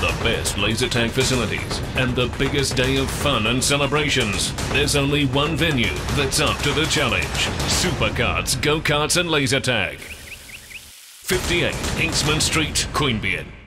the best laser tag facilities and the biggest day of fun and celebrations, there's only one venue that's up to the challenge. Superkarts, go-karts and laser tag. 58 Inksman Street, Queanbeyan.